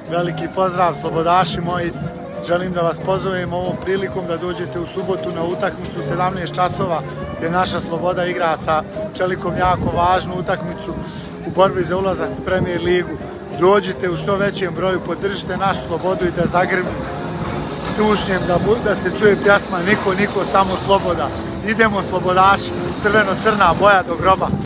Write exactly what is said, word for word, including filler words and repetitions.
Veliki pozdrav slobodaši moji. Želim da vas pozovem ovom prilikom da dođete u subotu na utakmicu sedamnaest časova gdje naša Sloboda igra sa Čelikom jako važnu utakmicu u borbi za ulazak u Premier ligu. Dođite u što većem broju, podržite našu Slobodu i da zagrmi tušnjem, da, da se čuje pjesma Niko, niko, samo sloboda. Idemo slobodaši, crveno-crna boja do groba.